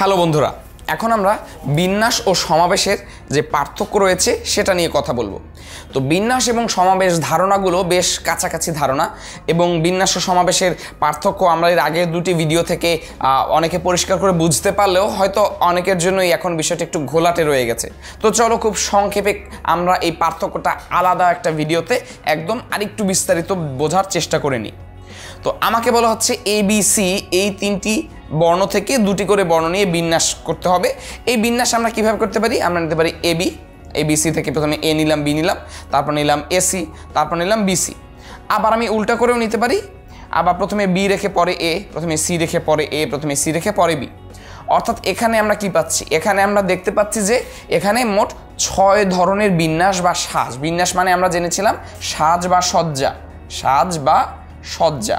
Hello বন্ধুরা, এখন আমরা বিন্যাস ও সমাবেশের যে পার্থক্য রয়েছে সেটা নিয়ে কথা বলবো। তো বিন্যাস এবং সমাবেশ ধারণাগুলো বেশ কাছাকাছি ধারণা, এবং বিন্যাস ও সমাবেশের পার্থক্য আমরা এর আগের দুটি ভিডিও থেকে অনেকে পরিষ্কার করে বুঝতে পারলেও হয়তো অনেকের জন্যই এখন বিষয়টা একটু ঘোলাটে রয়ে গেছে। তো চলো খুব সংক্ষেপে আমরা এই পার্থক্যটা আলাদা একটা ভিডিওতে একদম আরেকটু বিস্তারিত বোঝার চেষ্টা করে নিই। তো আমাকে বলা হচ্ছে ABC, এই তিনটি বর্ণ থেকে দুটি করে বর্ণ নিয়ে বিন্যাস করতে হবে। এই বিন্যাস আমরা কিভাবে করতে পারি? আমরা নিতে পারি ABC থেকে প্রথমে A নিলাম, B নিলাম, তারপর নিলাম AC, তারপর নিলাম BC। আবার আমি উল্টা করেও নিতে পারি, আবার প্রথমে B রেখে পরে A, প্রথমে C রেখে পরে A, প্রথমে C রেখে পরে B। অর্থাৎ এখানে আমরা কি পাচ্ছি? এখানে আমরা দেখতে পাচ্ছি যে এখানে মোট 6 ধরনের বিন্যাস বা সাজ। বিন্যাস মানে আমরা জেনেছিলাম সাজ বা সজ্জা, সাজ বা সজ্জা।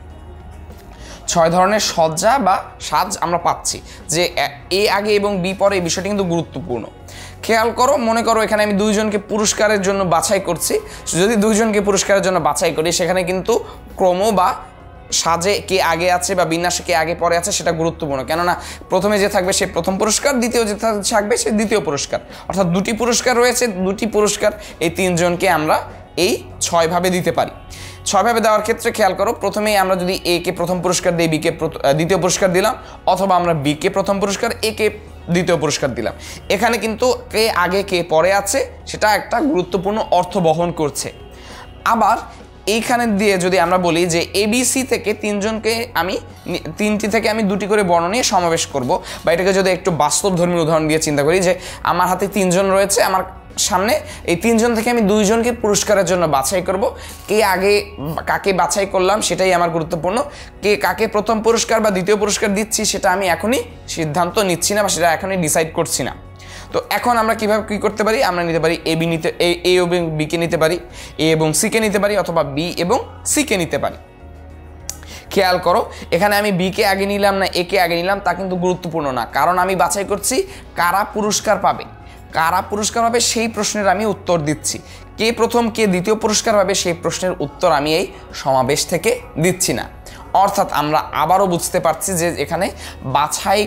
6 ধরনের সজ্জা বা সাজ আমরা পাচ্ছি। যে A আগে এবং B পরে, এই বিষয়টি কিন্তু গুরুত্বপূর্ণ। খেয়াল করো, মনে করো এখানে আমি দুইজনকে পুরস্কারের জন্য বাছাই করছি। যদি দুইজনকে পুরস্কারের জন্য বাছাই করি, সেখানে কিন্তু ক্রম বা সাজে কে আগে আছে বা বিন্যাসে কে আগে পরে আছে সেটা গুরুত্বপূর্ণ। কেননা প্রথমে যে থাকবে সে প্রথম পুরস্কার, দ্বিতীয় যে থাকবে সে দ্বিতীয় পুরস্কার। অর্থাৎ দুটি পুরস্কার রয়েছে, দুটি পুরস্কার এই তিনজনকে আমরা এই 6 ভাবে দিতে পারি। 6 ভাবে দেওয়ার ক্ষেত্রে খেয়াল করো, প্রথমেই আমরা যদি A কে প্রথম পুরস্কার দিই, B কে দ্বিতীয় পুরস্কার দিলাম, অথবা আমরা B কে প্রথম পুরস্কার, A কে দ্বিতীয় পুরস্কার দিলাম। এখানে কিন্তু কে আগে কে পরে আছে সেটা একটা গুরুত্বপূর্ণ অর্থ বহন করছে। আবার এইখানে দিয়ে যদি আমরা বলি যে ABC থেকে তিনটি থেকে আমি দুটি করে বর্ণ নিয়ে সমাবেশ করব, বা এটাকে যদি একটু বাস্তবধর্মী উদাহরণ দিয়ে চিন্তা করি যে আমার হাতে 3 জন রয়েছে, আমার সামনে এই 3 জন থেকে আমি 2 জনকে পুরস্কারের জন্য বাছাই করব। কে আগে কাকে বাছাই করলাম সেটাই আমার গুরুত্বপূর্ণ। কে কাকে প্রথম পুরস্কার বা দ্বিতীয় পুরস্কার দিচ্ছি সেটা আমি এখনই সিদ্ধান্ত নিচ্ছি না, বা সেটা এখনই ডিসাইড করছি না। তো এখন আমরা কিভাবে কি করতে পারি? আমরা নিতে পারি A এবং B কে নিতে পারি, A এবং C কে নিতে পারি, অথবা B এবং C কে নিতে পারি। খেয়াল করো, এখানে আমি B কে আগে নিলাম না A কে আগে নিলাম তা কিন্তু গুরুত্বপূর্ণ না, কারণ আমি বাছাই করছি কারা পুরস্কার পাবে। কারা পুরস্কার পাবে সেই প্রশ্নের আমি উত্তর দিচ্ছি। কে প্রথম কে দ্বিতীয় পুরস্কার পাবে সেই প্রশ্নের উত্তর আমি এই সমাবেশ থেকে দিচ্ছি না। অর্থাৎ আমরা আবারও বুঝতে পারছি যে এখানে বাছাই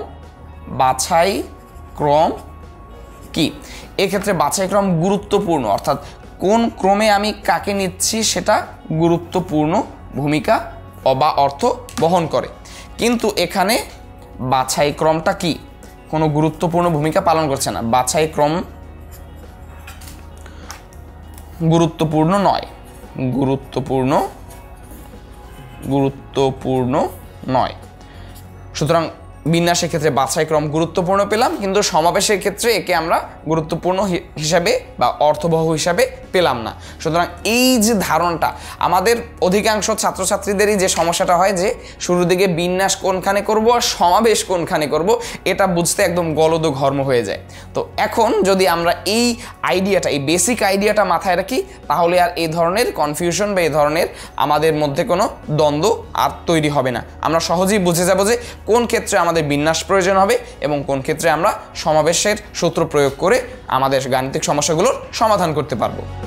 ক্রম কি? এক্ষেত্রে বাছাই ক্রম গুরুত্বপূর্ণ, অর্থাৎ কোন ক্রমে আমি কাকে নিচ্ছি সেটা গুরুত্বপূর্ণ ভূমিকা বা অর্থ বহন করে। কিন্তু এখানে বাছাই ক্রমটা কি? কোনো গুরুত্বপূর্ণ ভূমিকা পালন করছে না। বাছাই ক্রম গুরুত্বপূর্ণ নয়। সুতরাং বিন্যাসের ক্ষেত্রে বাছাই ক্রম গুরুত্বপূর্ণ পেলাম, কিন্তু সমাবেশের ক্ষেত্রে একে আমরা গুরুত্বপূর্ণ হিসাবে বা অর্থবহ হিসাবে পেলাম না। সুতরাং এই যে ধারণাটা, আমাদের অধিকাংশ ছাত্রছাত্রীদেরই যে সমস্যাটা হয় যে শুরুর দিকে বিন্যাস কোনখানে করব আর সমাবেশ কোনখানে করব, এটা বুঝতে একদম গলদঘর্ম হয়ে যায়। তো এখন যদি আমরা এই আইডিয়াটা, এই বেসিক আইডিয়াটা মাথায় রাখি, তাহলে আর এই ধরনের কনফিউশন বা এই ধরনের আমাদের মধ্যে কোনো দ্বন্দ্ব আর তৈরি হবে না। আমরা সহজেই বুঝে যাব যে কোন ক্ষেত্রে আমাদের বিন্যাস প্রয়োজন হবে এবং কোন ক্ষেত্রে আমরা সমাবেশের সূত্র প্রয়োগ করে আমাদের গাণিতিক সমস্যাগুলোর সমাধান করতে পারবো।